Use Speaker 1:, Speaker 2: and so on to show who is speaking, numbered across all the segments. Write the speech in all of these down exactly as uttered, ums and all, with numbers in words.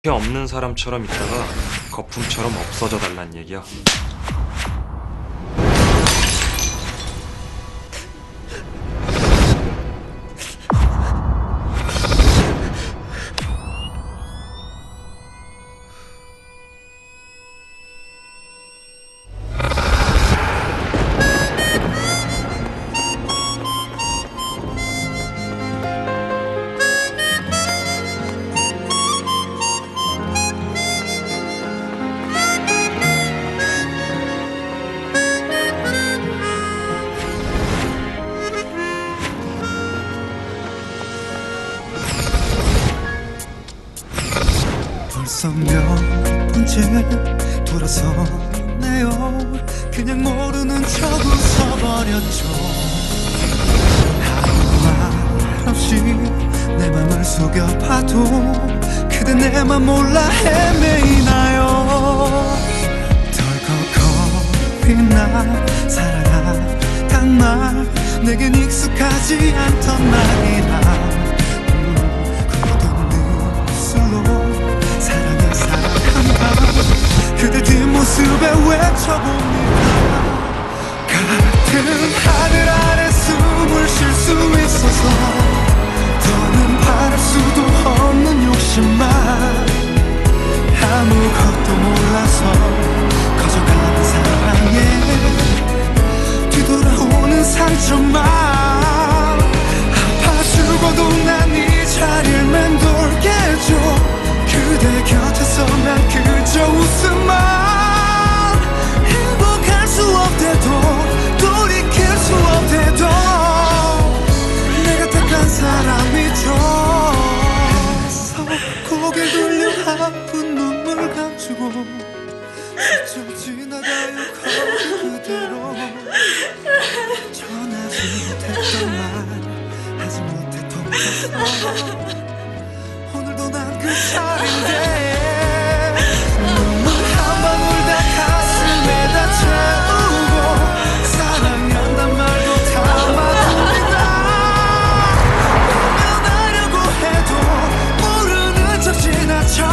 Speaker 1: 없는 사람처럼 있다가 거품처럼 없어져 달란 얘기야.
Speaker 2: 벌써 몇 번째 돌아서네요. 그냥 모르는 척 웃어버렸죠. 아무 말 없이 내 맘을 속여봐도 그대 내 맘 몰라 헤매이나요. 덜컥거리나 사랑하단 말 내겐 익숙하지 않던 말이라 그대 뒷모습에 외쳐봅니다. 같은 하늘 아래 숨을 쉴 수 있어서 더는 바랄 수도 없는 욕심만 아무것도 몰라서 커져가는 사랑에 뒤돌아오는 상처만 아파 죽어도 난 이 자리를 맴돌게 해줘. 그대 곁에서 난 그저 웃음만 행복할 수 없대도 돌이킬 수 없대도 내가 택한 사람이죠. 해서 고개 돌려 아픈 눈물 감추고 스쳐 지나가요 거리 그대로 전하지 못했던 말 하지 못했던 말 오늘도 난 그 자리인데 눈물 한 방울 다 가슴에다 채우고 사랑한단 말도 담아둡니다. 변하려고 해도 모르는 척 지나쳐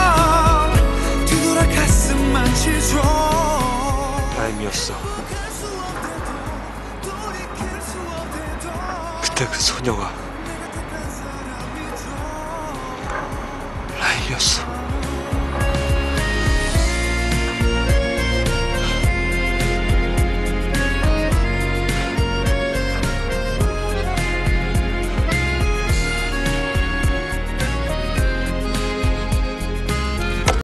Speaker 2: 뒤돌아 가슴 만지죠.
Speaker 1: 다행이었어. 그때 그 소녀가